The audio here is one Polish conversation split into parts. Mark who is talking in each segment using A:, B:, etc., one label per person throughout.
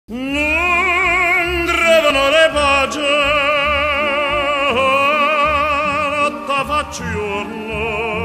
A: Non drevano le pace, notte fa giorno,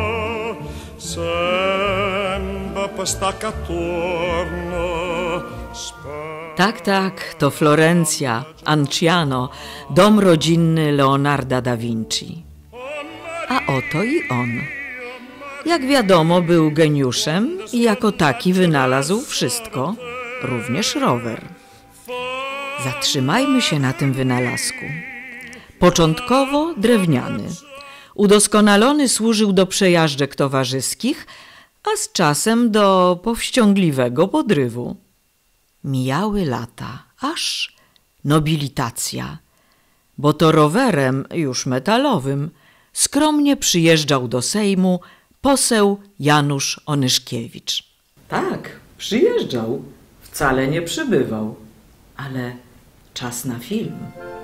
A: sempre per stacca attorno.
B: Tak, tak, to Florencja, Anciano, dom rodzinny Leonarda da Vinci. A oto i on. Jak wiadomo, był geniuszem i jako taki wynalazł wszystko, również rower. Zatrzymajmy się na tym wynalazku. Początkowo drewniany. Udoskonalony służył do przejażdżek towarzyskich, a z czasem do powściągliwego podrywu. Mijały lata, aż nobilitacja, bo to rowerem, już metalowym, skromnie przyjeżdżał do Sejmu poseł Janusz Onyszkiewicz. Tak, przyjeżdżał, wcale nie przybywał, ale czas na film.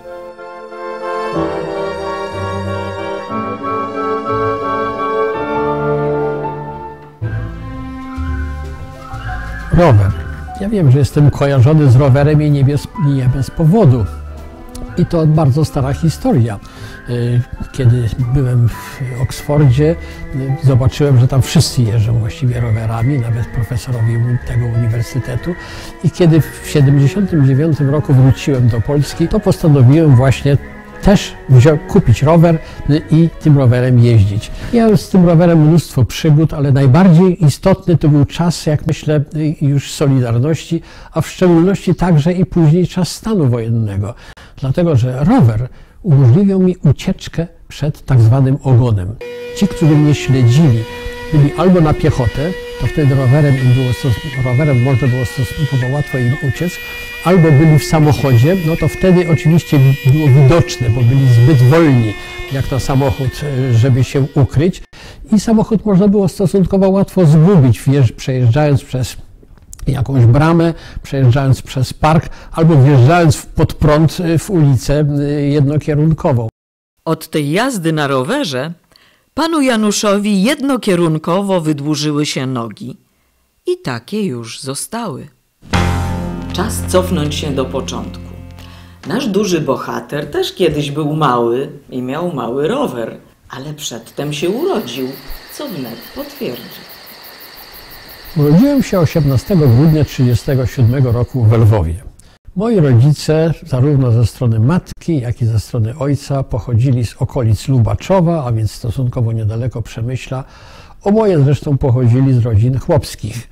C: Rower. Ja wiem, że jestem kojarzony z rowerem i nie bez powodu. I to bardzo stara historia. Kiedy byłem w Oksfordzie, zobaczyłem, że tam wszyscy jeżdżą właściwie rowerami, nawet profesorowie tego uniwersytetu. I kiedy w 1979 roku wróciłem do Polski, to postanowiłem właśnie też kupić rower i tym rowerem jeździć. Miałem z tym rowerem mnóstwo przygód, ale najbardziej istotny to był czas, jak myślę, już Solidarności, a w szczególności także i później czas stanu wojennego. Dlatego, że rower umożliwiał mi ucieczkę przed tak zwanym ogonem. Ci, którzy mnie śledzili, byli albo na piechotę, to wtedy rowerem można było stosunkowo łatwo im uciec, albo byli w samochodzie, no to wtedy oczywiście było widoczne, bo byli zbyt wolni jak na samochód, żeby się ukryć. I samochód można było stosunkowo łatwo zgubić, przejeżdżając przez jakąś bramę, przejeżdżając przez park, albo wjeżdżając pod prąd w ulicę jednokierunkową.
B: Od tej jazdy na rowerze panu Januszowi jednokierunkowo wydłużyły się nogi. I takie już zostały. Czas cofnąć się do początku. Nasz duży bohater też kiedyś był mały i miał mały rower, ale przedtem się urodził, co wnet potwierdzi.
C: Urodziłem się 18 grudnia 1937 roku w Lwowie. Moi rodzice, zarówno ze strony matki, jak i ze strony ojca, pochodzili z okolic Lubaczowa, a więc stosunkowo niedaleko Przemyśla. Oboje zresztą pochodzili z rodzin chłopskich.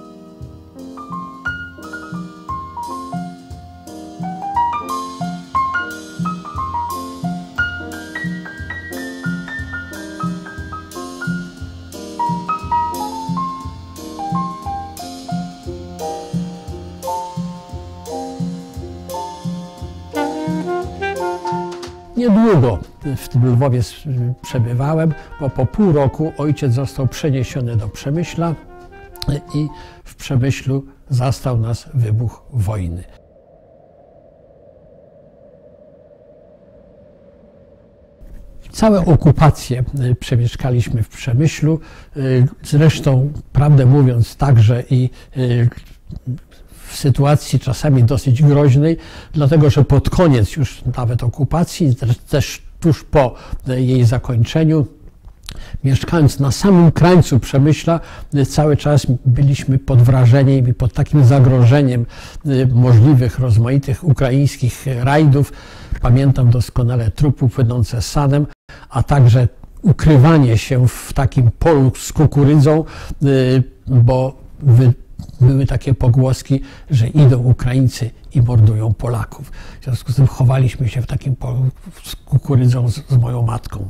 C: Niedługo w tym Lwowie przebywałem, bo po pół roku ojciec został przeniesiony do Przemyśla i w Przemyślu zastał nas wybuch wojny. Całe okupacje przemieszkaliśmy w Przemyślu, zresztą prawdę mówiąc także i w sytuacji czasami dosyć groźnej, dlatego że pod koniec już nawet okupacji, też tuż po jej zakończeniu, mieszkając na samym krańcu Przemyśla, cały czas byliśmy pod wrażeniem i pod takim zagrożeniem możliwych, rozmaitych ukraińskich rajdów. Pamiętam doskonale trupy płynące sanem, a także ukrywanie się w takim polu z kukurydzą, bo były takie pogłoski, że idą Ukraińcy i mordują Polaków. W związku z tym chowaliśmy się w takim polu z kukurydzą z moją matką.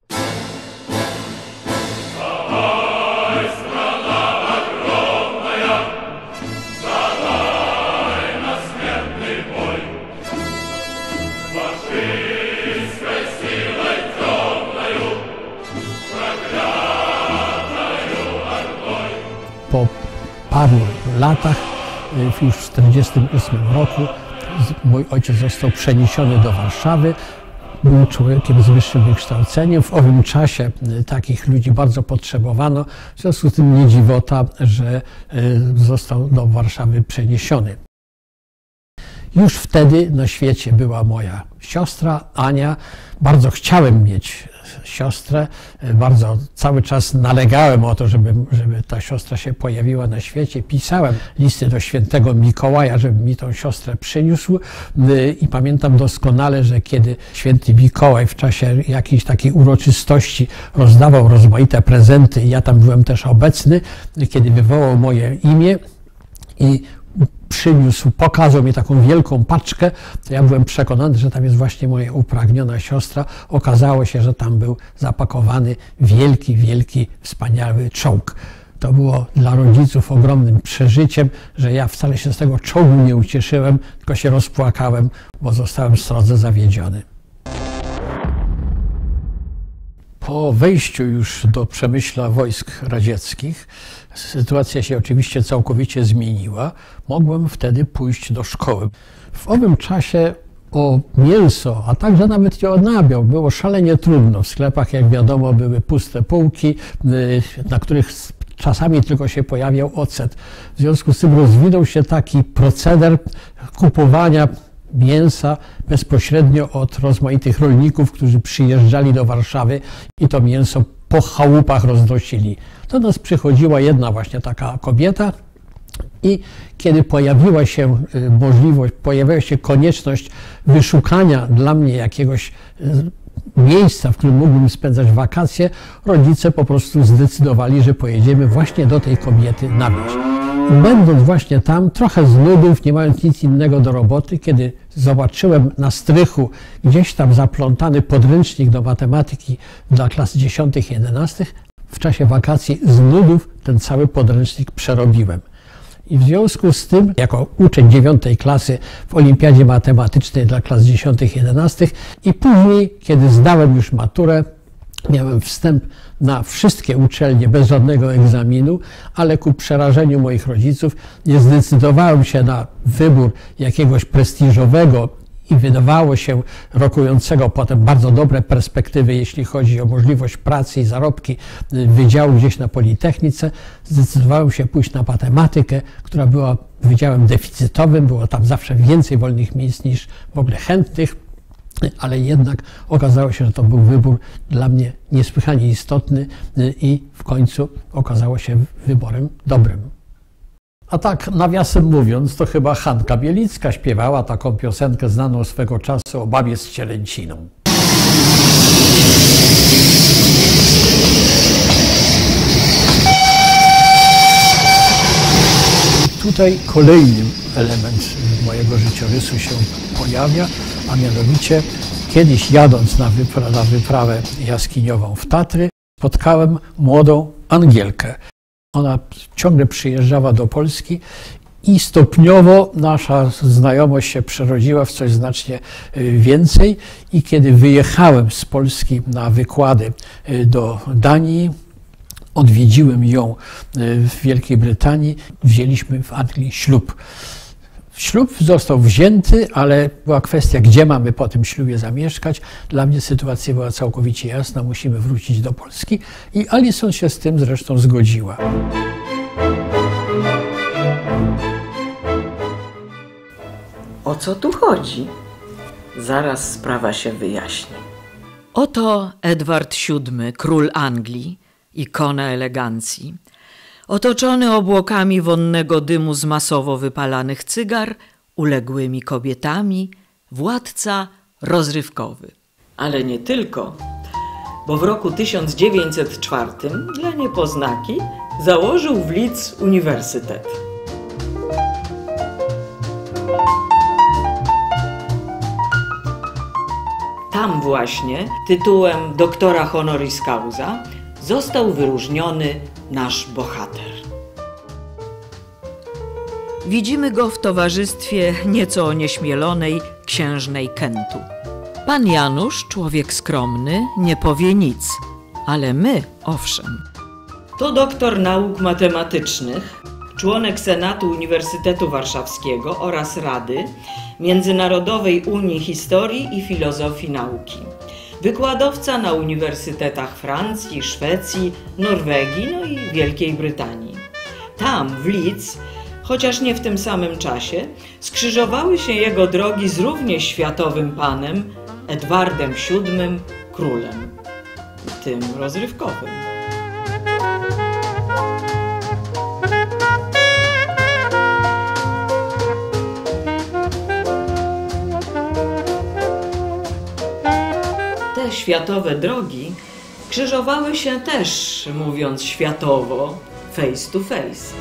C: Po paru latach, już w 1948 roku, mój ojciec został przeniesiony do Warszawy. Był człowiekiem z wyższym wykształceniem. W owym czasie takich ludzi bardzo potrzebowano. W związku z tym nie dziwota, że został do Warszawy przeniesiony. Już wtedy na świecie była moja siostra Ania. Bardzo chciałem mieć siostrę, bardzo cały czas nalegałem o to, żeby ta siostra się pojawiła na świecie. Pisałem listy do świętego Mikołaja, żeby mi tą siostrę przyniósł i pamiętam doskonale, że kiedy święty Mikołaj w czasie jakiejś takiej uroczystości rozdawał rozmaite prezenty i ja tam byłem też obecny, kiedy wywołał moje imię i przyniósł, pokazał mi taką wielką paczkę, to ja byłem przekonany, że tam jest właśnie moja upragniona siostra. Okazało się, że tam był zapakowany wielki, wielki, wspaniały czołg. To było dla rodziców ogromnym przeżyciem, że ja wcale się z tego czołgu nie ucieszyłem, tylko się rozpłakałem, bo zostałem srodze zawiedziony. Po wejściu już do przemyśla wojsk radzieckich sytuacja się oczywiście całkowicie zmieniła. Mogłem wtedy pójść do szkoły. W owym czasie o mięso, a także nawet i o nabiał było szalenie trudno. W sklepach, jak wiadomo, były puste półki, na których czasami tylko się pojawiał ocet. W związku z tym rozwinął się taki proceder kupowania mięsa bezpośrednio od rozmaitych rolników, którzy przyjeżdżali do Warszawy i to mięso po chałupach roznosili. Do nas przychodziła jedna właśnie taka kobieta i kiedy pojawiła się możliwość, pojawiła się konieczność wyszukania dla mnie jakiegoś miejsca, w którym mógłbym spędzać wakacje, rodzice po prostu zdecydowali, że pojedziemy właśnie do tej kobiety na wieś. I będąc właśnie tam, trochę z nudów, nie mając nic innego do roboty, kiedy zobaczyłem na strychu gdzieś tam zaplątany podręcznik do matematyki dla klas 10. i 11, w czasie wakacji z nudów ten cały podręcznik przerobiłem. I w związku z tym, jako uczeń 9. klasy w olimpiadzie matematycznej dla klas 10. i 11 i później, kiedy zdałem już maturę, miałem wstęp na wszystkie uczelnie bez żadnego egzaminu, ale ku przerażeniu moich rodziców nie zdecydowałem się na wybór jakiegoś prestiżowego i wydawało się rokującego potem bardzo dobre perspektywy, jeśli chodzi o możliwość pracy i zarobki wydziału gdzieś na Politechnice. Zdecydowałem się pójść na matematykę, która była wydziałem deficytowym, było tam zawsze więcej wolnych miejsc niż w ogóle chętnych, ale jednak okazało się, że to był wybór dla mnie niesłychanie istotny i w końcu okazało się wyborem dobrym. A tak nawiasem mówiąc, to chyba Hanka Bielicka śpiewała taką piosenkę znaną swego czasu o babie z cielęciną. Tutaj kolejny element mojego życiorysu się pojawia, a mianowicie kiedyś jadąc na wyprawę jaskiniową w Tatry, spotkałem młodą Angielkę. Ona ciągle przyjeżdżała do Polski i stopniowo nasza znajomość się przerodziła w coś znacznie więcej. I kiedy wyjechałem z Polski na wykłady do Danii, odwiedziłem ją w Wielkiej Brytanii, wzięliśmy w Anglii ślub. Ślub został wzięty, ale była kwestia, gdzie mamy po tym ślubie zamieszkać. Dla mnie sytuacja była całkowicie jasna, musimy wrócić do Polski i Alison się z tym zresztą zgodziła.
B: O co tu chodzi? Zaraz sprawa się wyjaśni. Oto Edward VII, król Anglii, ikona elegancji, otoczony obłokami wonnego dymu z masowo wypalanych cygar, uległymi kobietami, władca rozrywkowy. Ale nie tylko, bo w roku 1904 dla niepoznaki założył w Leeds uniwersytet. Tam właśnie tytułem doktora honoris causa został wyróżniony nasz bohater. Widzimy go w towarzystwie nieco onieśmielonej księżnej Kentu. Pan Janusz, człowiek skromny, nie powie nic, ale my, owszem. To doktor nauk matematycznych, członek Senatu Uniwersytetu Warszawskiego oraz Rady Międzynarodowej Unii Historii i Filozofii Nauki. Wykładowca na uniwersytetach Francji, Szwecji, Norwegii, no i Wielkiej Brytanii. Tam, w Leeds, chociaż nie w tym samym czasie, skrzyżowały się jego drogi z równie światowym panem Edwardem VII królem, tym rozrywkowym. Te światowe drogi krzyżowały się też, mówiąc światowo, face to face.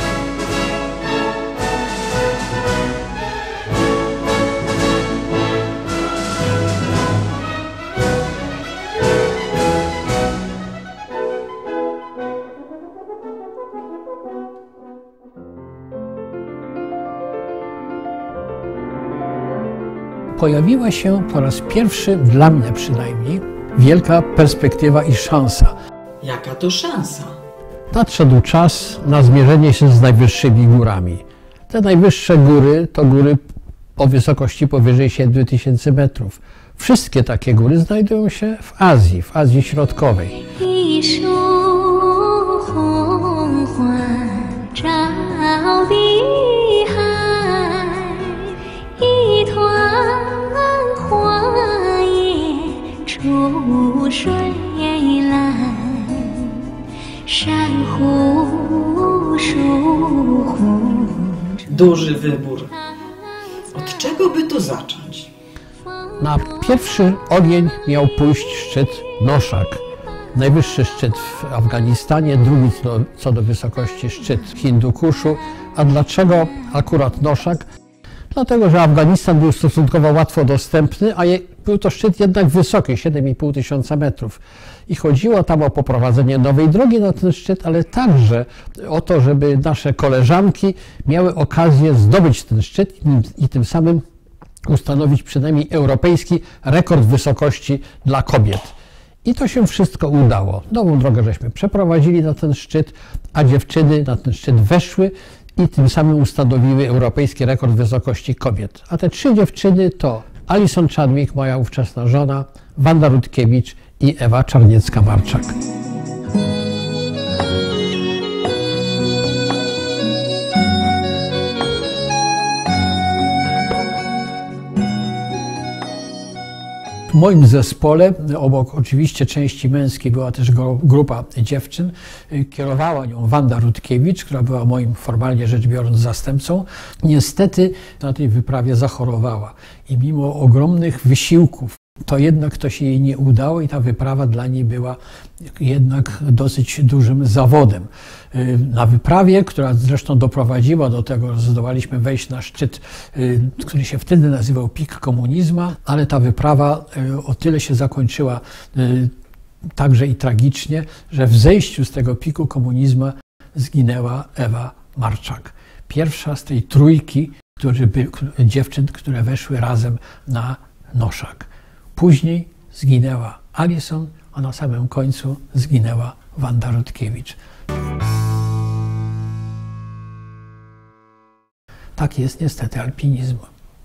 C: Pojawiła się po raz pierwszy, dla mnie przynajmniej, wielka perspektywa i szansa.
B: Jaka to szansa?
C: Nadszedł czas na zmierzenie się z najwyższymi górami. Te najwyższe góry to góry o wysokości powyżej 7000 metrów. Wszystkie takie góry znajdują się w Azji Środkowej.
B: Duży wybór. Od czego by tu zacząć?
C: Na pierwszy ogień miał pójść szczyt Noszak. Najwyższy szczyt w Afganistanie, drugi co do wysokości szczyt Hindukuszu. A dlaczego akurat Noszak? Dlatego, że Afganistan był stosunkowo łatwo dostępny, a był to szczyt jednak wysoki, 7500 metrów. I chodziło tam o poprowadzenie nowej drogi na ten szczyt, ale także o to, żeby nasze koleżanki miały okazję zdobyć ten szczyt i tym samym ustanowić przynajmniej europejski rekord wysokości dla kobiet. I to się wszystko udało. Nową drogę żeśmy przeprowadzili na ten szczyt, a dziewczyny na ten szczyt weszły i tym samym ustanowiły europejski rekord wysokości kobiet. A te 3 dziewczyny to Alison Chadwick, moja ówczesna żona, Wanda Rutkiewicz i Ewa Czarniecka-Marczak. W moim zespole, obok oczywiście części męskiej, była też grupa dziewczyn. Kierowała nią Wanda Rutkiewicz, która była moim formalnie rzecz biorąc zastępcą. Niestety na tej wyprawie zachorowała i mimo ogromnych wysiłków to jednak to się jej nie udało i ta wyprawa dla niej była jednak dosyć dużym zawodem. Na wyprawie, która zresztą doprowadziła do tego, że zdołaliśmy wejść na szczyt, który się wtedy nazywał Pik Komunizma, ale ta wyprawa o tyle się zakończyła także i tragicznie, że w zejściu z tego Piku Komunizma zginęła Ewa Marczak. Pierwsza z tej trójki dziewczyn, które weszły razem na Noszak. Później zginęła Alison, a na samym końcu zginęła Wanda Rutkiewicz. Tak jest niestety alpinizm.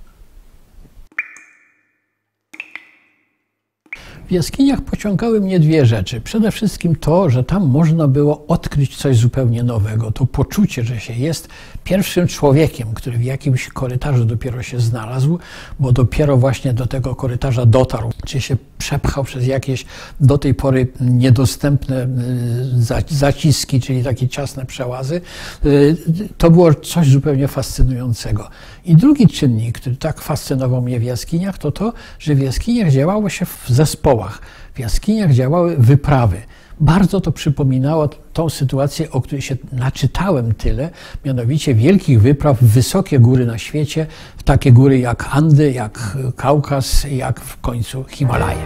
C: W jaskiniach pociągały mnie 2 rzeczy. Przede wszystkim to, że tam można było odkryć coś zupełnie nowego. To poczucie, że się jest pierwszym człowiekiem, który w jakimś korytarzu dopiero się znalazł, bo dopiero właśnie do tego korytarza dotarł, czy się przepchał przez jakieś do tej pory niedostępne zaciski, czyli takie ciasne przełazy. To było coś zupełnie fascynującego. I drugi czynnik, który tak fascynował mnie w jaskiniach, to to, że w jaskiniach działało się w zespołach. W jaskiniach działały wyprawy. Bardzo to przypominało tą sytuację, o której się naczytałem tyle, mianowicie wielkich wypraw w wysokie góry na świecie, w takie góry jak Andy, jak Kaukaz, jak w końcu Himalaje.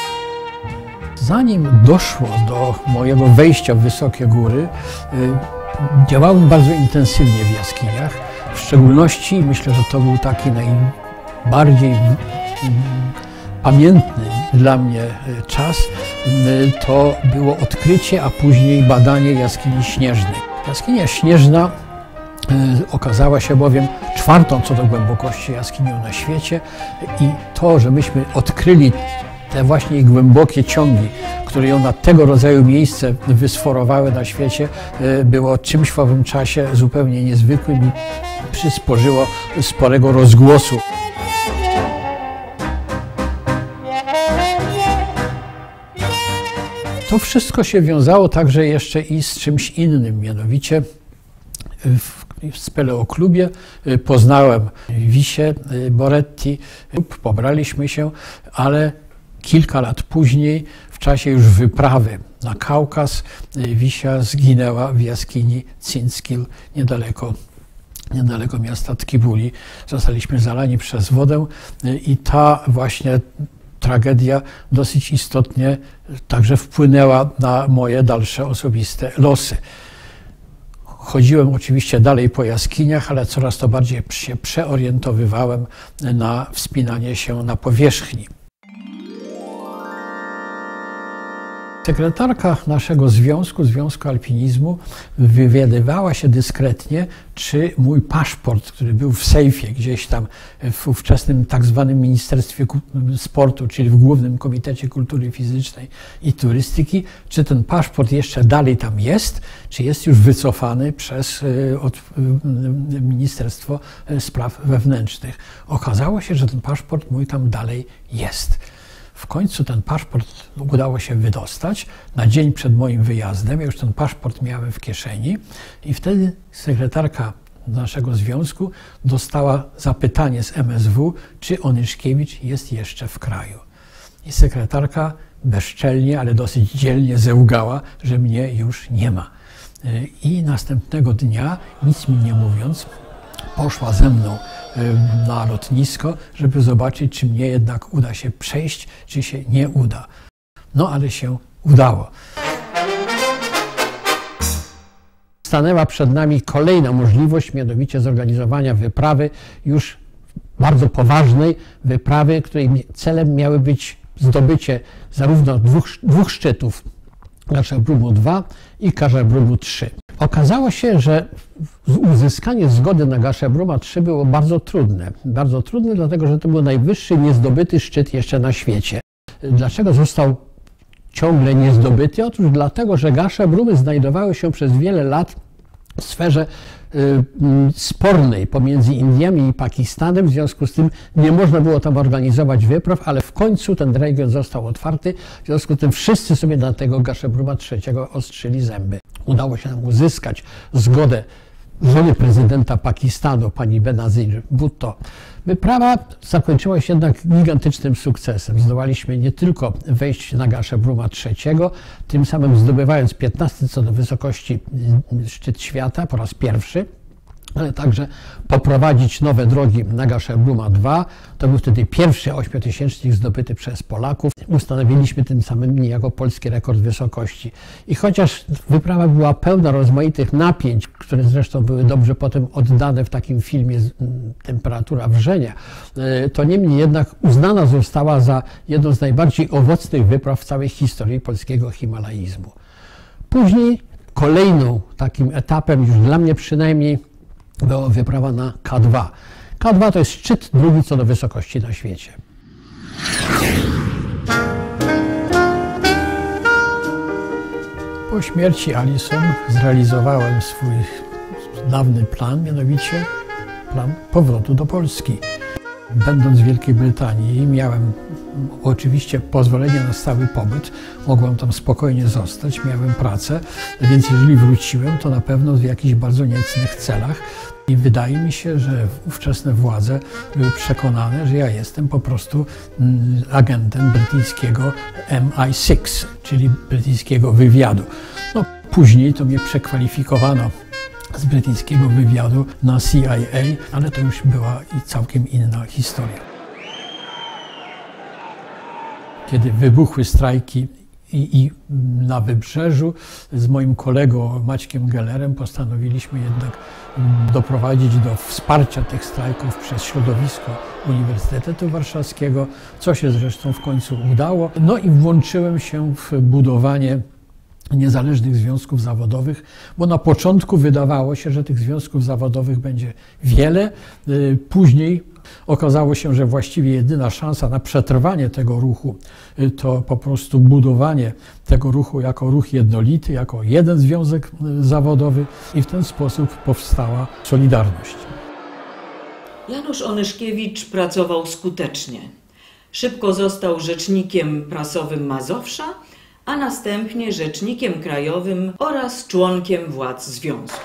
C: Zanim doszło do mojego wejścia w wysokie góry, Działałem bardzo intensywnie w jaskiniach. W szczególności myślę, że to był taki najbardziej pamiętny dla mnie czas. To było odkrycie, a później badanie jaskini śnieżnej. Jaskinia śnieżna okazała się bowiem czwartą co do głębokości jaskinią na świecie i to, że myśmy odkryli te właśnie głębokie ciągi, które ją na tego rodzaju miejsce wysforowały na świecie, było czymś w owym czasie zupełnie niezwykłym i przysporzyło sporego rozgłosu. To wszystko się wiązało także jeszcze i z czymś innym, mianowicie w speleoklubie poznałem Wisię Boretti, pobraliśmy się, ale kilka lat później, w czasie już wyprawy na Kaukaz, Wisia zginęła w jaskini Cinskil, niedaleko miasta Tkibuli. Zostaliśmy zalani przez wodę i ta właśnie tragedia dosyć istotnie także wpłynęła na moje dalsze osobiste losy. Chodziłem oczywiście dalej po jaskiniach, ale coraz to bardziej się przeorientowywałem na wspinanie się na powierzchni. Sekretarka naszego Związku Alpinizmu wywiadywała się dyskretnie, czy mój paszport, który był w sejfie gdzieś tam w ówczesnym tak zwanym Ministerstwie Sportu, czyli w Głównym Komitecie Kultury Fizycznej i Turystyki, czy ten paszport jeszcze dalej tam jest, czy jest już wycofany przez Ministerstwo Spraw Wewnętrznych. Okazało się, że ten paszport mój tam dalej jest. W końcu ten paszport udało się wydostać na dzień przed moim wyjazdem. Ja już ten paszport miałem w kieszeni i wtedy sekretarka naszego związku dostała zapytanie z MSW, czy Onyszkiewicz jest jeszcze w kraju. I sekretarka bezczelnie, ale dosyć dzielnie zełgała, że mnie już nie ma. I następnego dnia, nic mi nie mówiąc, poszła ze mną na lotnisko, żeby zobaczyć, czy mnie jednak uda się przejść, czy się nie uda. No ale się udało. Stanęła przed nami kolejna możliwość, mianowicie zorganizowania wyprawy, już bardzo poważnej wyprawy, której celem miały być zdobycie zarówno dwóch szczytów, Gasherbrumu II i Karzebrumu III. Okazało się, że uzyskanie zgody na Gasherbruma III było bardzo trudne. Bardzo trudne, dlatego że to był najwyższy niezdobyty szczyt jeszcze na świecie. Dlaczego został ciągle niezdobyty? Otóż dlatego, że Gasherbrumy znajdowały się przez wiele lat w sferze spornej pomiędzy Indiami i Pakistanem, w związku z tym nie można było tam organizować wypraw, ale w końcu ten region został otwarty, w związku z tym wszyscy sobie na tego Gasherbruma III ostrzyli zęby. Udało się nam uzyskać zgodę żony prezydenta Pakistanu, pani Benazir Bhutto. Wyprawa zakończyła się jednak gigantycznym sukcesem. Zdołaliśmy nie tylko wejść na Gasherbruma III, tym samym zdobywając 15 co do wysokości szczyt świata po raz pierwszy, ale także poprowadzić nowe drogi na Gasherbruma II. To był wtedy pierwszy 8-tysięcznik zdobyty przez Polaków. Ustanowiliśmy tym samym niejako polski rekord wysokości. I chociaż wyprawa była pełna rozmaitych napięć, które zresztą były dobrze potem oddane w takim filmie Temperatura wrzenia, to niemniej jednak uznana została za jedną z najbardziej owocnych wypraw w całej historii polskiego himalaizmu. Później kolejną takim etapem, już dla mnie przynajmniej, była wyprawa na K2. K2 to jest szczyt drugi co do wysokości na świecie. Po śmierci Alison zrealizowałem swój dawny plan, mianowicie plan powrotu do Polski. Będąc w Wielkiej Brytanii miałem oczywiście pozwolenie na stały pobyt, mogłem tam spokojnie zostać, miałem pracę, więc jeżeli wróciłem, to na pewno w jakichś bardzo niecnych celach. I wydaje mi się, że ówczesne władze były przekonane, że ja jestem po prostu agentem brytyjskiego MI6, czyli brytyjskiego wywiadu. No, później to mnie przekwalifikowano z brytyjskiego wywiadu na CIA, ale to już była i całkiem inna historia. Kiedy wybuchły strajki I na Wybrzeżu z moim kolegą Maćkiem Gellerem postanowiliśmy jednak doprowadzić do wsparcia tych strajków przez środowisko Uniwersytetu Warszawskiego, co się zresztą w końcu udało. No i włączyłem się w budowanie niezależnych związków zawodowych, bo na początku wydawało się, że tych związków zawodowych będzie wiele. Później okazało się, że właściwie jedyna szansa na przetrwanie tego ruchu to po prostu budowanie tego ruchu jako ruch jednolity, jako jeden związek zawodowy i w ten sposób powstała Solidarność.
B: Janusz Onyszkiewicz pracował skutecznie. Szybko został rzecznikiem prasowym Mazowsza, a następnie rzecznikiem krajowym oraz członkiem władz związku.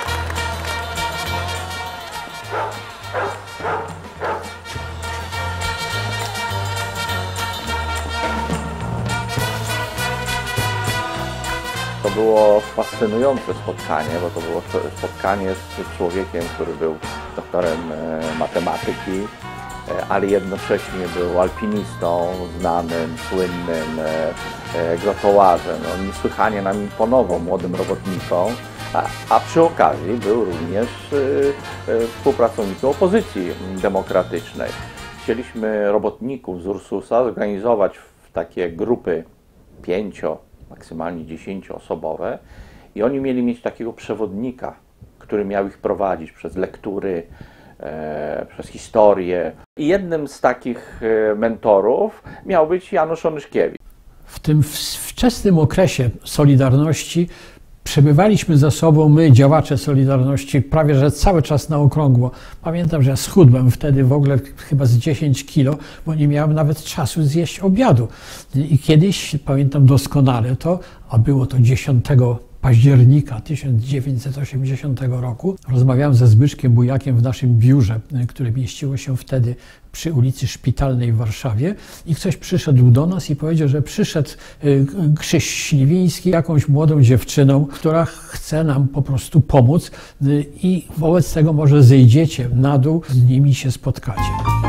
D: To było fascynujące spotkanie, bo to było spotkanie z człowiekiem, który był doktorem matematyki, ale jednocześnie był alpinistą, znanym, słynnym grotołarzem. On niesłychanie nam imponował, młodym robotnikom, a przy okazji był również współpracownikiem opozycji demokratycznej. Chcieliśmy robotników z Ursusa zorganizować w takie grupy 5, maksymalnie 10-osobowe i oni mieli mieć takiego przewodnika, który miał ich prowadzić przez lektury, przez historię. I jednym z takich mentorów miał być Janusz Onyszkiewicz.
C: W tym wczesnym okresie Solidarności przebywaliśmy ze sobą, my, działacze Solidarności, prawie że cały czas na okrągło. Pamiętam, że ja schudłem wtedy w ogóle chyba z 10 kilo, bo nie miałem nawet czasu zjeść obiadu. I kiedyś, pamiętam doskonale to, a było to 10 października 1980 roku, rozmawiałem ze Zbyszkiem Bujakiem w naszym biurze, które mieściło się wtedy przy ulicy Szpitalnej w Warszawie i ktoś przyszedł do nas i powiedział, że przyszedł Krzyś Śliwiński, jakąś młodą dziewczyną, która chce nam po prostu pomóc i wobec tego może zejdziecie na dół, z nimi się spotkacie.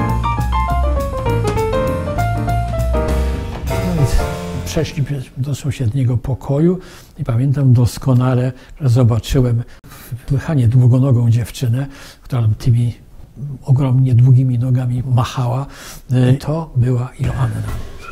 C: Przeszli do sąsiedniego pokoju i pamiętam doskonale, że zobaczyłem niesłychanie długonogą dziewczynę, która tymi ogromnie długimi nogami machała. To była Joanna.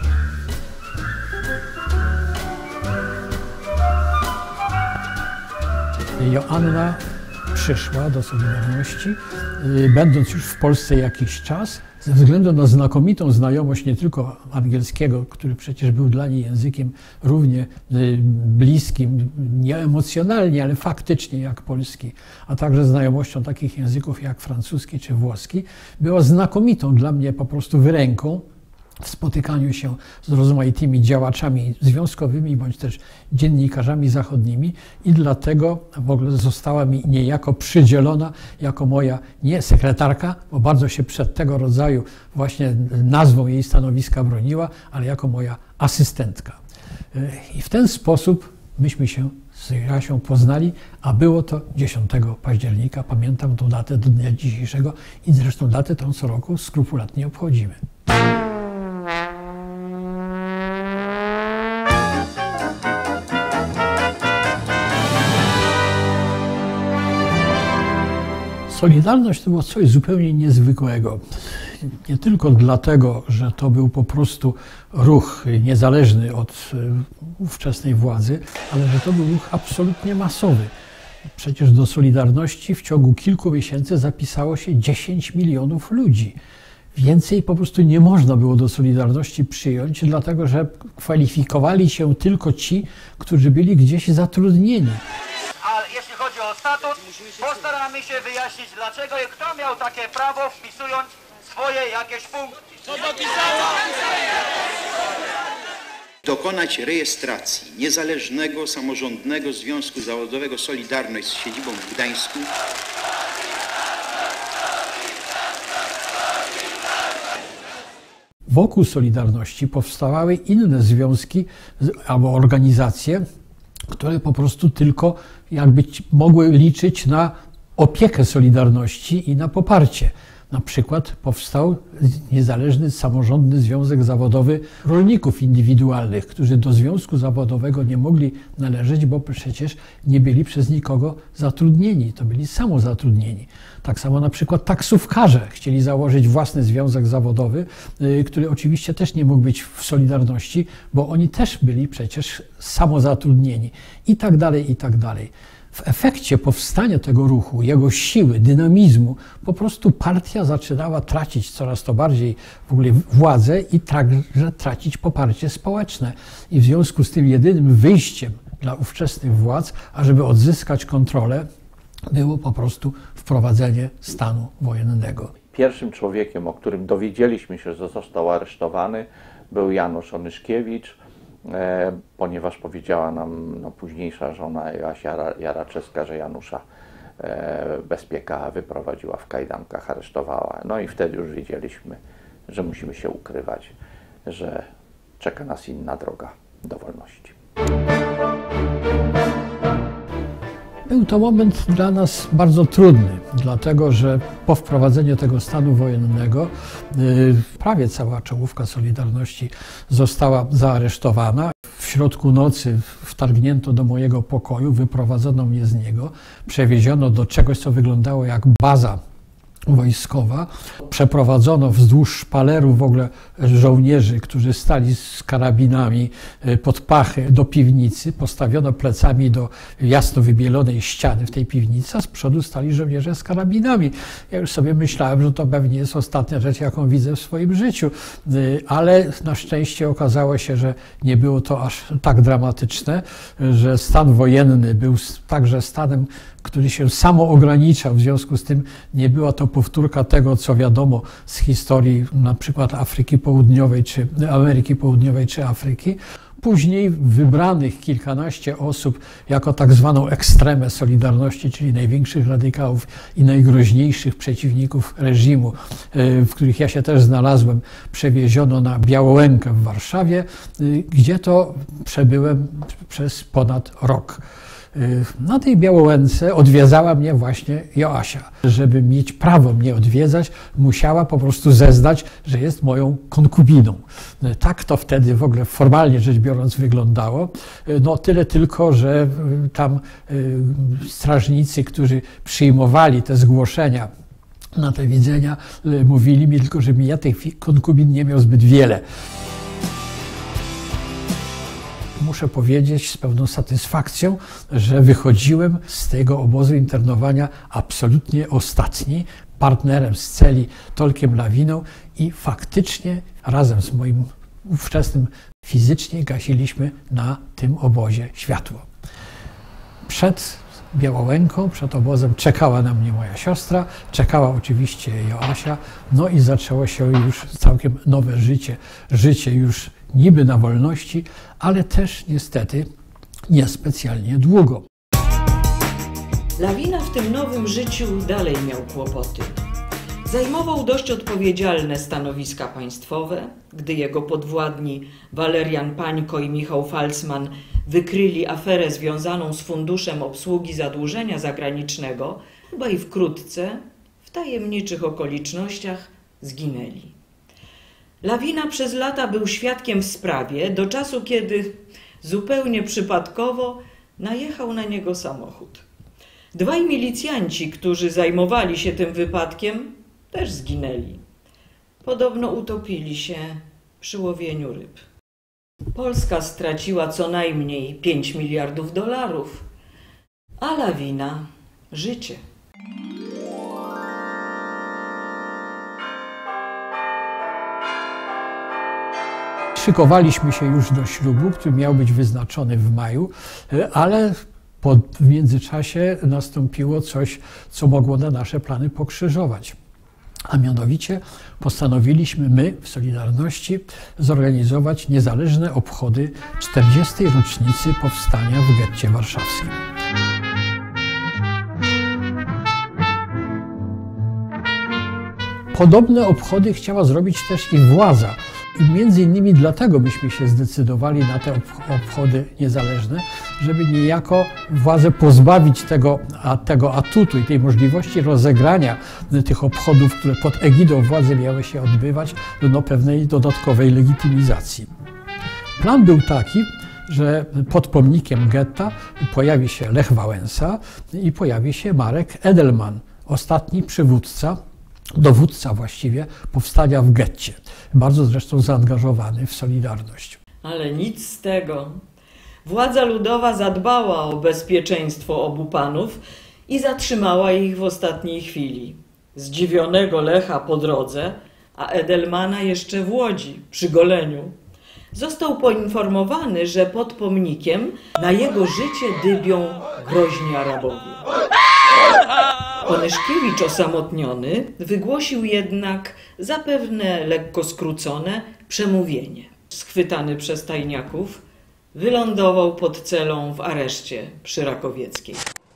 C: Joanna przyszła do Solidarności, będąc już w Polsce jakiś czas, ze względu na znakomitą znajomość nie tylko angielskiego, który przecież był dla niej językiem równie bliskim, nie emocjonalnie, ale faktycznie jak polski, a także znajomością takich języków jak francuski czy włoski, była znakomitą dla mnie po prostu wyręką w spotykaniu się z rozmaitymi działaczami związkowymi bądź też dziennikarzami zachodnimi i dlatego w ogóle została mi niejako przydzielona jako moja nie sekretarka, bo bardzo się przed tego rodzaju właśnie nazwą jej stanowiska broniła, ale jako moja asystentka. I w ten sposób myśmy się z Jasią poznali, a było to 10 października. Pamiętam tą datę do dnia dzisiejszego i zresztą datę tą co roku skrupulatnie obchodzimy. Solidarność to było coś zupełnie niezwykłego. Nie tylko dlatego, że to był po prostu ruch niezależny od ówczesnej władzy, ale że to był ruch absolutnie masowy. Przecież do Solidarności w ciągu kilku miesięcy zapisało się 10 milionów ludzi. Więcej po prostu nie można było do Solidarności przyjąć, dlatego że kwalifikowali się tylko ci, którzy byli gdzieś zatrudnieni.
E: A jeśli chodzi o statut, postaramy się wyjaśnić dlaczego i kto miał takie prawo, wpisując swoje jakieś punkty. Co dopisała?
F: Dokonać rejestracji Niezależnego Samorządnego Związku Zawodowego Solidarność z siedzibą w Gdańsku.
C: Wokół Solidarności powstawały inne związki albo organizacje, które po prostu tylko jakby mogły liczyć na opiekę Solidarności i na poparcie. Na przykład powstał niezależny, samorządny związek zawodowy rolników indywidualnych, którzy do związku zawodowego nie mogli należeć, bo przecież nie byli przez nikogo zatrudnieni, to byli samozatrudnieni. Tak samo na przykład taksówkarze chcieli założyć własny związek zawodowy, który oczywiście też nie mógł być w Solidarności, bo oni też byli przecież samozatrudnieni i tak dalej, i tak dalej. W efekcie powstania tego ruchu, jego siły, dynamizmu, po prostu partia zaczynała tracić coraz to bardziej w ogóle władzę i także tracić poparcie społeczne. I w związku z tym jedynym wyjściem dla ówczesnych władz, ażeby odzyskać kontrolę, było po prostu wprowadzenie stanu wojennego.
D: Pierwszym człowiekiem, o którym dowiedzieliśmy się, że został aresztowany, był Janusz Onyszkiewicz, ponieważ powiedziała nam późniejsza żona Joasia Jaraczewska, że Janusza Bezpieka wyprowadziła w kajdankach, aresztowała. No i wtedy już wiedzieliśmy, że musimy się ukrywać, że czeka nas inna droga do wolności.
C: Był to moment dla nas bardzo trudny, dlatego że po wprowadzeniu tego stanu wojennego prawie cała czołówka Solidarności została zaaresztowana. W środku nocy wtargnięto do mojego pokoju, wyprowadzono mnie z niego, przewieziono do czegoś, co wyglądało jak baza wojskowa. Przeprowadzono wzdłuż szpalerów w ogóle żołnierzy, którzy stali z karabinami pod pachy do piwnicy. Postawiono plecami do jasno wybielonej ściany w tej piwnicy, a z przodu stali żołnierze z karabinami. Ja już sobie myślałem, że to pewnie jest ostatnia rzecz, jaką widzę w swoim życiu, ale na szczęście okazało się, że nie było to aż tak dramatyczne, że stan wojenny był także stanem, który się samo ograniczał, w związku z tym nie była to powtórka tego, co wiadomo z historii na przykład Afryki Południowej, czy Ameryki Południowej, czy Afryki. Później wybranych kilkanaście osób jako tak zwaną ekstremę Solidarności, czyli największych radykałów i najgroźniejszych przeciwników reżimu, w których ja się też znalazłem, przewieziono na Białołękę w Warszawie, gdzie to przebyłem przez ponad rok. Na tej Białołęce odwiedzała mnie właśnie Joasia. Żeby mieć prawo mnie odwiedzać, musiała po prostu zeznać, że jest moją konkubiną. Tak to wtedy w ogóle formalnie rzecz biorąc wyglądało. No tyle tylko, że tam strażnicy, którzy przyjmowali te zgłoszenia na te widzenia, mówili mi tylko, że ja tych konkubin nie miał zbyt wiele. Muszę powiedzieć z pewną satysfakcją, że wychodziłem z tego obozu internowania absolutnie ostatni, partnerem z celi Tolkiem Lawiną i faktycznie razem z moim ówczesnym fizycznie gasiliśmy na tym obozie światło. Przed Białołęką, przed obozem czekała na mnie moja siostra, czekała oczywiście Joasia, no i zaczęło się już całkiem nowe życie. Życie już niby na wolności, ale też niestety niespecjalnie długo.
B: Lawina w tym nowym życiu dalej miał kłopoty. Zajmował dość odpowiedzialne stanowiska państwowe. Gdy jego podwładni Walerian Pańko i Michał Falsman wykryli aferę związaną z Funduszem Obsługi Zadłużenia Zagranicznego, chyba i wkrótce, w tajemniczych okolicznościach, zginęli. Lawina przez lata był świadkiem w sprawie, do czasu kiedy zupełnie przypadkowo najechał na niego samochód. Dwaj milicjanci, którzy zajmowali się tym wypadkiem, też zginęli. Podobno utopili się przy łowieniu ryb. Polska straciła co najmniej 5 miliardów dolarów, a Lawina życie.
C: Szykowaliśmy się już do ślubu, który miał być wyznaczony w maju, ale w międzyczasie nastąpiło coś, co mogło na nasze plany pokrzyżować. A mianowicie postanowiliśmy my w Solidarności zorganizować niezależne obchody 40. rocznicy powstania w getcie warszawskim. Podobne obchody chciała zrobić też i władza. I między innymi dlatego byśmy się zdecydowali na te obchody niezależne, żeby niejako władzę pozbawić tego atutu i tej możliwości rozegrania tych obchodów, które pod egidą władzy miały się odbywać, do pewnej dodatkowej legitymizacji. Plan był taki, że pod pomnikiem getta pojawi się Lech Wałęsa i pojawi się Marek Edelman, ostatni dowódca właściwie powstania w getcie. Bardzo zresztą zaangażowany w Solidarność.
B: Ale nic z tego. Władza ludowa zadbała o bezpieczeństwo obu panów i zatrzymała ich w ostatniej chwili. Zdziwionego Lecha po drodze, a Edelmana jeszcze w Łodzi, przy goleniu. Został poinformowany, że pod pomnikiem na jego życie dybią groźni Arabowie. Onyszkiewicz osamotniony wygłosił jednak zapewne lekko skrócone przemówienie. Schwytany przez tajniaków wylądował pod celą w areszcie przy Rakowieckiej.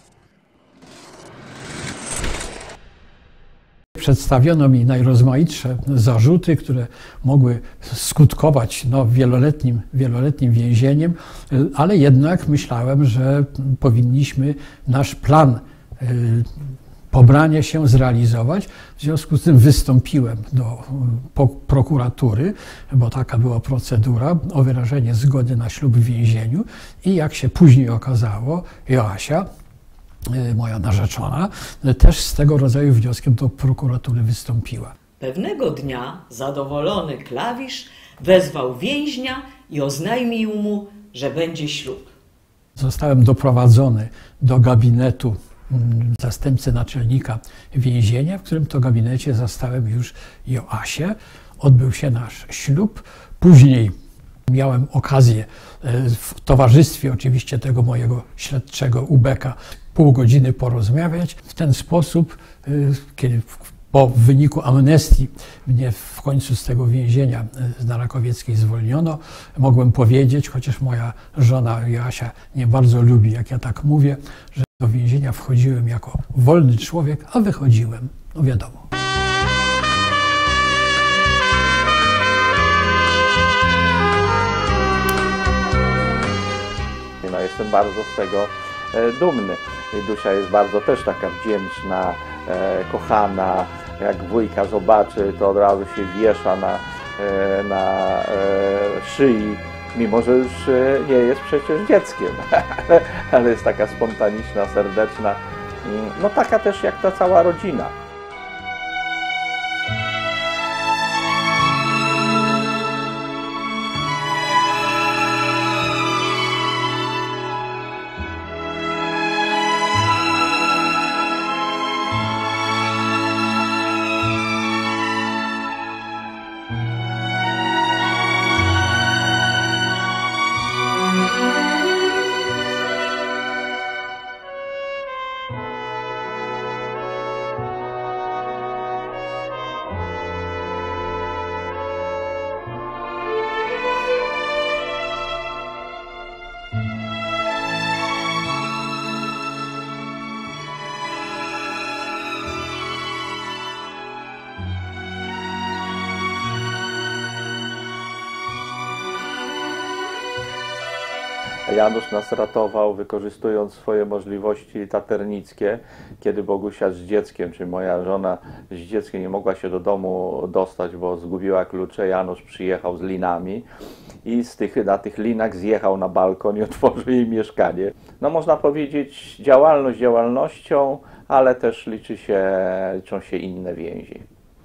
C: Przedstawiono mi najrozmaitsze zarzuty, które mogły skutkować wieloletnim więzieniem, ale jednak myślałem, że powinniśmy nasz plan pobrania się zrealizować. W związku z tym wystąpiłem do prokuratury, bo taka była procedura, o wyrażenie zgody na ślub w więzieniu i jak się później okazało, Joasia, moja narzeczona, też z tego rodzaju wnioskiem do prokuratury wystąpiła.
B: Pewnego dnia zadowolony Klawisz wezwał więźnia i oznajmił mu, że będzie ślub.
C: Zostałem doprowadzony do gabinetu zastępcy naczelnika więzienia, w którym to gabinecie zastałem już Joasię. Odbył się nasz ślub. Później miałem okazję w towarzystwie oczywiście tego mojego śledczego Ubeka pół godziny porozmawiać. W ten sposób, kiedy po wyniku amnestii mnie w końcu z tego więzienia na Rakowieckiej zwolniono, mogłem powiedzieć, chociaż moja żona Joasia nie bardzo lubi, jak ja tak mówię, że do więzienia wchodziłem jako wolny człowiek, a wychodziłem, no wiadomo.
D: No, jestem bardzo z tego dumny. I Dusia jest bardzo też taka wdzięczna, kochana. Jak wujka zobaczy, to od razu się wiesza na szyi, mimo że już nie jest przecież dzieckiem, ale jest taka spontaniczna, serdeczna, no taka też jak ta cała rodzina. Janusz nas ratował, wykorzystując swoje możliwości taternickie, kiedy Bogusia z dzieckiem, czy moja żona z dzieckiem nie mogła się do domu dostać, bo zgubiła klucze. Janusz przyjechał z linami i na tych linach zjechał na balkon i otworzył jej mieszkanie. No można powiedzieć, działalność działalnością, ale też liczą się inne więzi.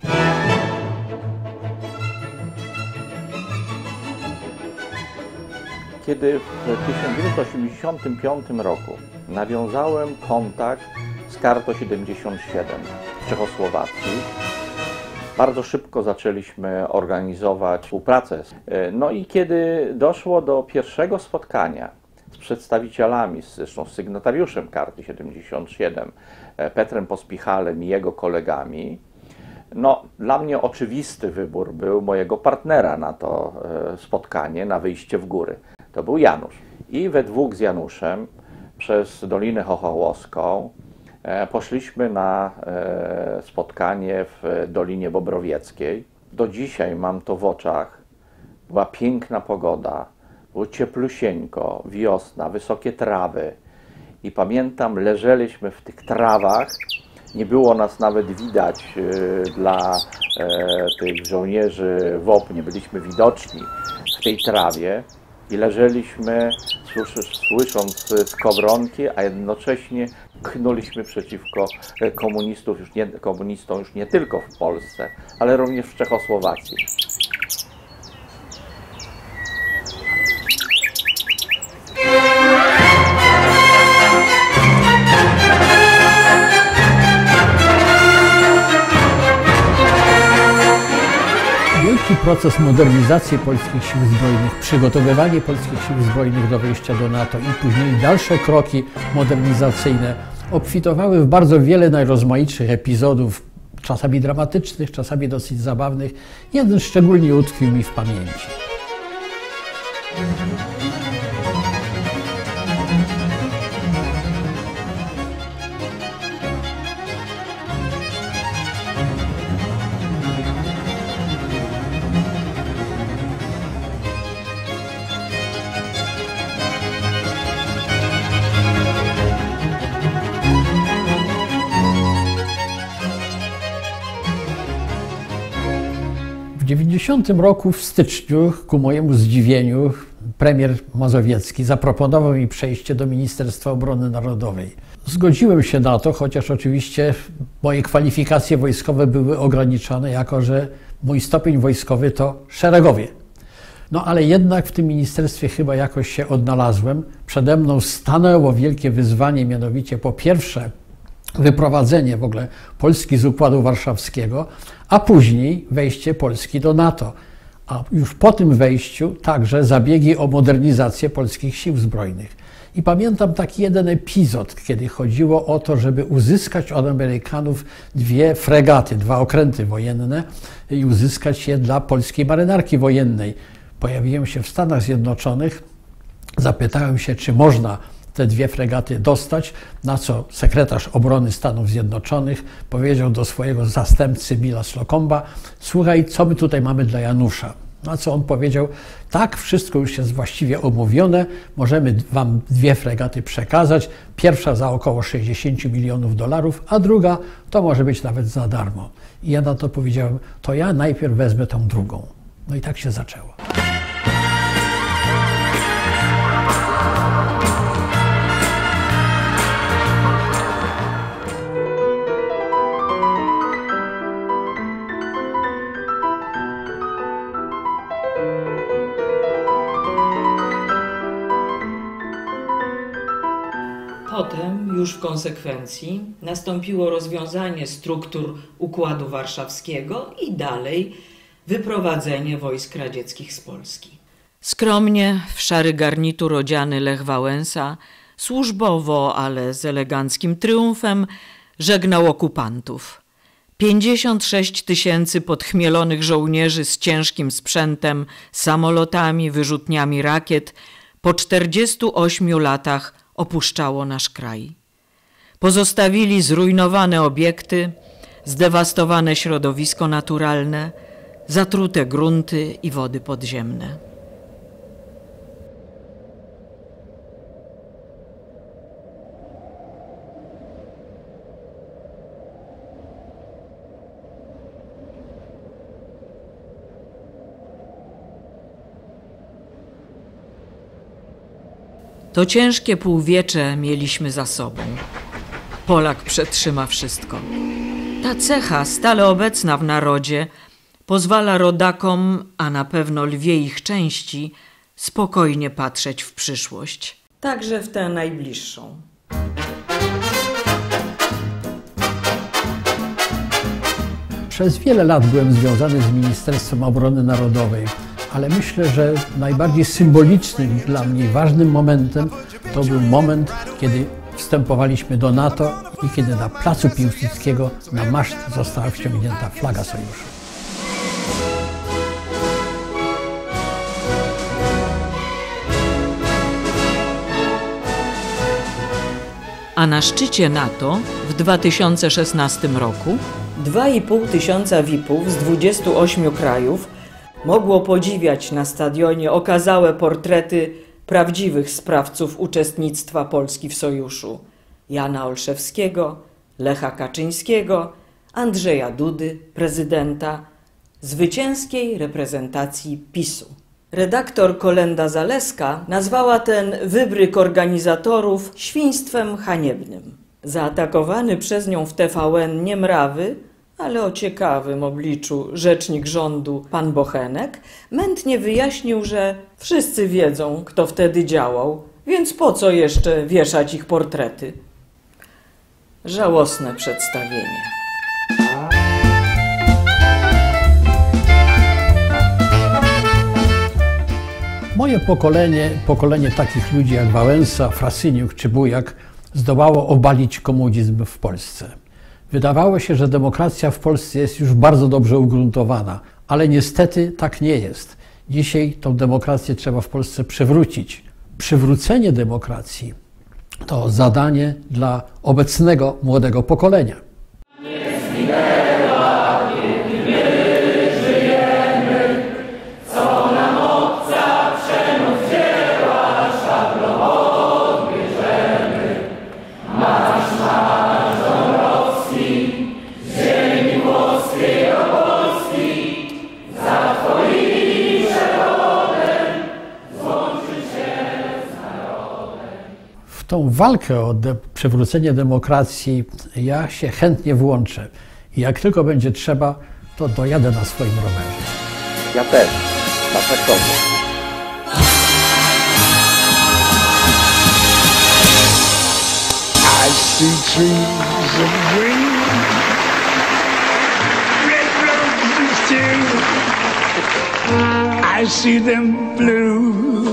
D: Kiedy w 1985 roku nawiązałem kontakt z Karto 77 w Czechosłowacji, bardzo szybko zaczęliśmy organizować współpracę. No i kiedy doszło do pierwszego spotkania z przedstawicielami, zresztą z sygnatariuszem Karty 77, Petrem Pospichalem i jego kolegami, no, dla mnie oczywisty wybór był mojego partnera na to spotkanie, na wyjście w góry. To był Janusz. I we dwóch z Januszem przez Dolinę Chochołowską poszliśmy na spotkanie w Dolinie Bobrowieckiej. Do dzisiaj mam to w oczach, była piękna pogoda, było cieplusieńko, wiosna, wysokie trawy. I pamiętam, leżeliśmy w tych trawach, nie było nas nawet widać dla tych żołnierzy WOP, nie byliśmy widoczni w tej trawie i leżeliśmy, słysząc skowronki, a jednocześnie knuliśmy przeciwko komunistom już nie tylko w Polsce, ale również w Czechosłowacji.
C: Wielki proces modernizacji polskich sił zbrojnych, przygotowywanie polskich sił zbrojnych do wejścia do NATO i później dalsze kroki modernizacyjne obfitowały w bardzo wiele najrozmaitszych epizodów, czasami dramatycznych, czasami dosyć zabawnych. Jeden szczególnie utkwił mi w pamięci. W 1990 roku w styczniu, ku mojemu zdziwieniu, premier Mazowiecki zaproponował mi przejście do Ministerstwa Obrony Narodowej. Zgodziłem się na to, chociaż oczywiście moje kwalifikacje wojskowe były ograniczone, jako że mój stopień wojskowy to szeregowie. No ale jednak w tym ministerstwie chyba jakoś się odnalazłem. Przede mną stanęło wielkie wyzwanie, mianowicie po pierwsze wyprowadzenie w ogóle Polski z Układu Warszawskiego, a później wejście Polski do NATO. A już po tym wejściu także zabiegi o modernizację polskich sił zbrojnych. I pamiętam taki jeden epizod, kiedy chodziło o to, żeby uzyskać od Amerykanów 2 fregaty, 2 okręty wojenne i uzyskać je dla polskiej marynarki wojennej. Pojawiłem się w Stanach Zjednoczonych, zapytałem się, czy można te 2 fregaty dostać, na co sekretarz obrony Stanów Zjednoczonych powiedział do swojego zastępcy Billa Slocumba: słuchaj, co my tutaj mamy dla Janusza? Na co on powiedział: tak, wszystko już jest właściwie omówione, możemy wam 2 fregaty przekazać, pierwsza za około $60 milionów, a druga to może być nawet za darmo. I ja na to powiedziałem: to ja najpierw wezmę tą drugą. No i tak się zaczęło.
B: Potem, już w konsekwencji, nastąpiło rozwiązanie struktur Układu Warszawskiego i dalej wyprowadzenie wojsk radzieckich z Polski. Skromnie, w szary garnitur odziany Lech Wałęsa, służbowo, ale z eleganckim triumfem, żegnał okupantów. 56 000 podchmielonych żołnierzy z ciężkim sprzętem, samolotami, wyrzutniami rakiet po 48 latach opuszczało nasz kraj. Pozostawili zrujnowane obiekty, zdewastowane środowisko naturalne, zatrute grunty i wody podziemne. To ciężkie półwiecze mieliśmy za sobą. Polak przetrzyma wszystko. Ta cecha, stale obecna w narodzie, pozwala rodakom, a na pewno lwiej ich części, spokojnie patrzeć w przyszłość. Także w tę najbliższą.
C: Przez wiele lat byłem związany z Ministerstwem Obrony Narodowej, ale myślę, że najbardziej symbolicznym dla mnie ważnym momentem to był moment, kiedy wstępowaliśmy do NATO i kiedy na placu Piłsudskiego na maszt została wciągnięta flaga sojuszu.
B: A na szczycie NATO w 2016 roku 2,5 tysiąca VIP-ów z 28 krajów mogło podziwiać na stadionie okazałe portrety prawdziwych sprawców uczestnictwa Polski w sojuszu: Jana Olszewskiego, Lecha Kaczyńskiego, Andrzeja Dudy, prezydenta, zwycięskiej reprezentacji PiS-u. Redaktor Kolenda Zaleska nazwała ten wybryk organizatorów świństwem haniebnym. Zaatakowany przez nią w TVN niemrawy, ale o ciekawym obliczu rzecznik rządu pan Bochenek mętnie wyjaśnił, że wszyscy wiedzą, kto wtedy działał, więc po co jeszcze wieszać ich portrety. Żałosne przedstawienie.
C: Moje pokolenie takich ludzi jak Wałęsa, Frasyniuk czy Bujak zdołało obalić komunizm w Polsce. Wydawało się, że demokracja w Polsce jest już bardzo dobrze ugruntowana, ale niestety tak nie jest. Dzisiaj tą demokrację trzeba w Polsce przywrócić. Przywrócenie demokracji to zadanie dla obecnego młodego pokolenia. W tą walkę o przywrócenie demokracji ja się chętnie włączę. I jak tylko będzie trzeba, to dojadę na swoim rowerze.
D: Ja też, na traktorze.
G: I see trees of green, red roses too. I see them blue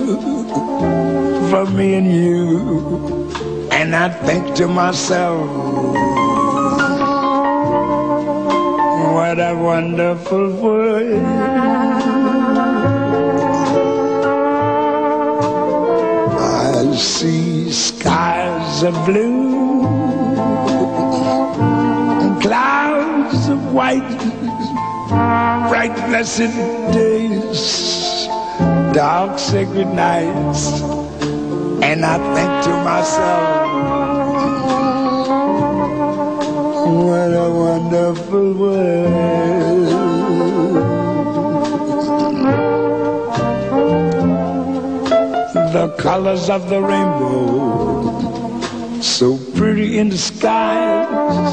G: for me and you, and I think to myself, what a wonderful world. I see skies of blue and clouds of white, bright blessed days, dark sacred nights, and I think to myself, what a wonderful world. The colors of the rainbow, so pretty in the skies,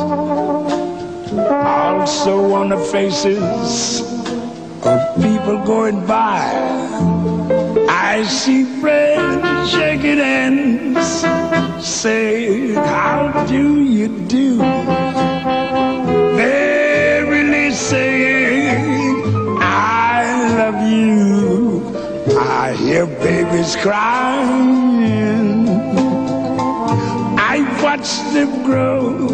G: also on the faces of people going by. I see friends shaking hands, saying, how do you do? They're really saying, I love you. I hear babies crying. I watch them grow.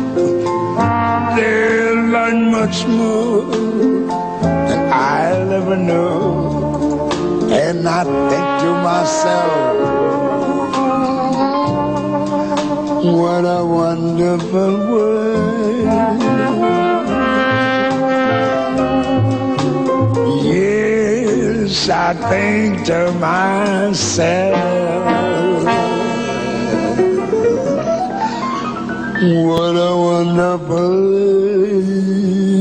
G: They'll learn much more than I'll ever know. And I think to myself, what a wonderful world. Yes, I think to myself, what a wonderful world.